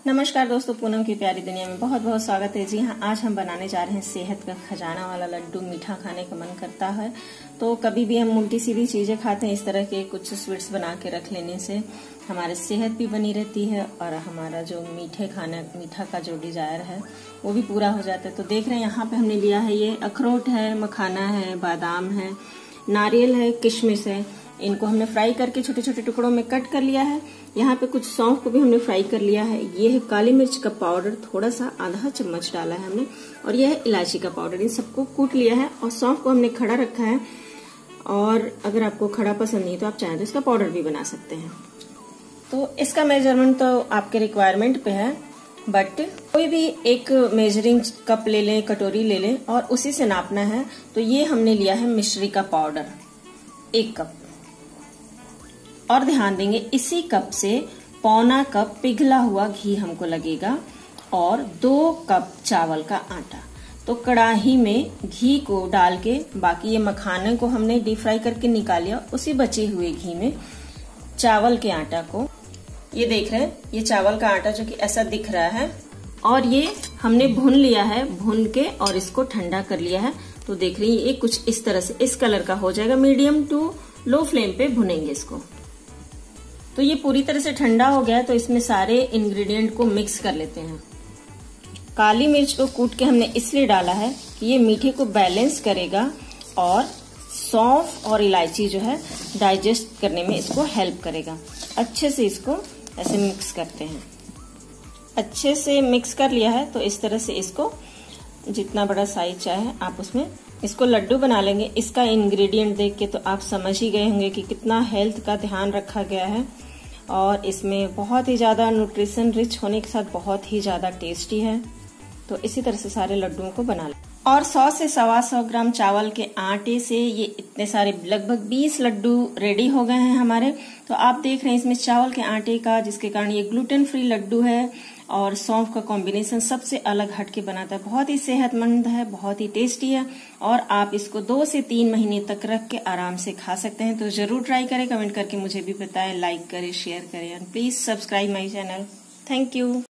नमस्कार दोस्तों, पूनम की प्यारी दुनिया में बहुत बहुत स्वागत है। जी हाँ, आज हम बनाने जा रहे हैं सेहत का खजाना वाला लड्डू। मीठा खाने का मन करता है तो कभी भी हम उल्टी सीधी चीजें खाते हैं, इस तरह के कुछ स्वीट्स बना के रख लेने से हमारी सेहत भी बनी रहती है और हमारा जो मीठा का जो डिजायर है वो भी पूरा हो जाता है। तो देख रहे हैं यहाँ पे हमने लिया है, ये अखरोट है, मखाना है, बादाम है, नारियल है, किशमिश है। इनको हमने फ्राई करके छोटे छोटे टुकड़ों में कट कर लिया है। यहाँ पे कुछ सौंफ को भी हमने फ्राई कर लिया है। ये है काली मिर्च का पाउडर, थोड़ा सा आधा चम्मच डाला है हमने, और यह है इलायची का पाउडर। इन सबको कूट लिया है और सौंफ को हमने खड़ा रखा है। और अगर आपको खड़ा पसंद नहीं तो आप चाहें तो इसका पाउडर भी बना सकते हैं। तो इसका मेजरमेंट तो आपके रिक्वायरमेंट पे है, बट कोई भी एक मेजरिंग कप ले लें, कटोरी ले लें और उसी से नापना है। तो ये हमने लिया है मिश्री का पाउडर 1 कप, और ध्यान देंगे इसी कप से पौना कप पिघला हुआ घी हमको लगेगा और 2 कप चावल का आटा। तो कढ़ाई में घी को डाल के बाकी ये मखाने को हमने डीप फ्राई करके निकाल लिया, उसी बचे हुए घी में चावल के आटा को, ये देख रहे हैं, ये चावल का आटा जो कि ऐसा दिख रहा है, और ये हमने भून लिया है, भून के और इसको ठंडा कर लिया है। तो देख रही है ये कुछ इस तरह से इस कलर का हो जाएगा। मीडियम टू लो फ्लेम पे भुनेंगे इसको। तो ये पूरी तरह से ठंडा हो गया है, तो इसमें सारे इंग्रेडिएंट को मिक्स कर लेते हैं। काली मिर्च को कूट के हमने इसलिए डाला है कि ये मीठे को बैलेंस करेगा और सौंफ और इलायची जो है डाइजेस्ट करने में इसको हेल्प करेगा। अच्छे से इसको ऐसे मिक्स करते हैं। अच्छे से मिक्स कर लिया है तो इस तरह से इसको जितना बड़ा साइज चाहे आप उसमें इसको लड्डू बना लेंगे। इसका इंग्रेडिएंट देख के तो आप समझ ही गए होंगे कि कितना हेल्थ का ध्यान रखा गया है, और इसमें बहुत ही ज्यादा न्यूट्रिशन रिच होने के साथ बहुत ही ज्यादा टेस्टी है। तो इसी तरह से सारे लड्डुओं को बना लें। और 100 से 125 ग्राम चावल के आटे से ये इतने सारे लगभग 20 लड्डू रेडी हो गए हैं हमारे। तो आप देख रहे हैं इसमें चावल के आटे का, जिसके कारण ये ग्लूटेन फ्री लड्डू है, और सौंफ का कॉम्बिनेशन सबसे अलग हटके बनाता है। बहुत ही सेहतमंद है, बहुत ही टेस्टी है, और आप इसको 2 से 3 महीने तक रख के आराम से खा सकते हैं। तो जरूर ट्राई करें, कमेंट करके मुझे भी बताएं, लाइक करें, शेयर करें, and please subscribe my channel. Thank you.